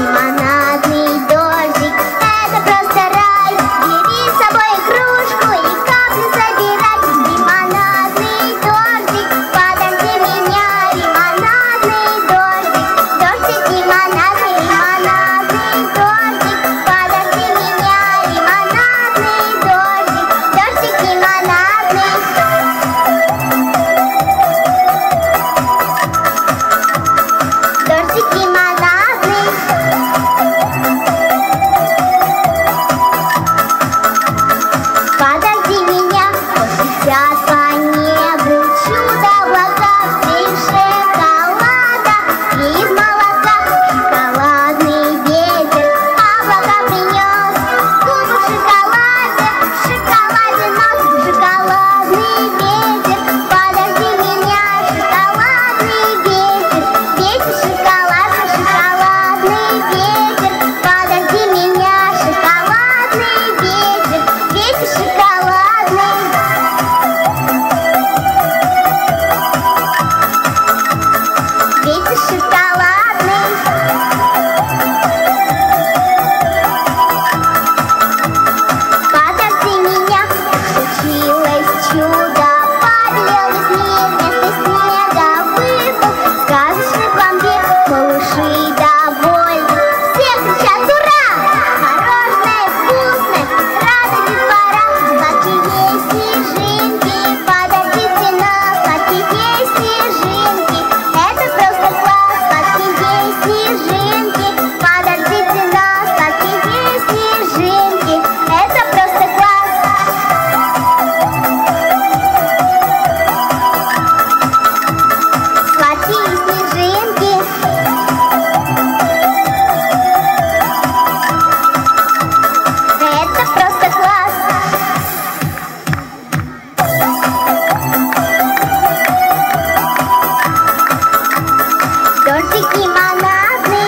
Лимонадный дождик, это просто рай. Бери с собой кружку и капли собирай. Лимонадный дождик, подожди меня. Лимонадный дождик, дождик лимонадный, лимонадный дождик, подожди меня. Лимонадный дождик, дождик лимонадный. Дождик лимонадный. Подожди меня, летят по небу чудо-облака, из шоколада и из молока. Шоколадный ветер облака принес, губы в шоколаде нос. Шоколадный ветер, подожди меня, шоколадный ветер, ветер шоколадный, шоколадный ветер, подожди меня, шоколадный ветер, ветер шоколадный. Ветер шоколадный. Подожди меня, случилось чудо, побелел весь мир, вместо снега выпал сказочный пломбир. Малыши довольны, все кричат ура! Мороженое вкусное, рада детвора. Сладкие снежинки, подойдите нас, сладкие снежинки, это просто класс. Сладкие снежинки, подождите нас, сладкие снежинки, это просто класс. Сладкие снежинки, это просто класс. Дождик лимонадный.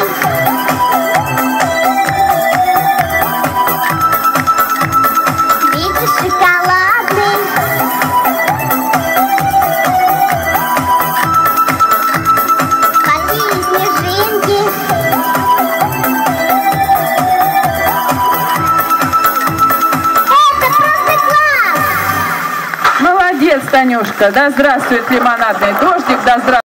Ветер шоколадный. Сладкие снежинки. Это просто класс! Молодец, Танюшка. Да здравствует лимонадный дождик, да здравствует.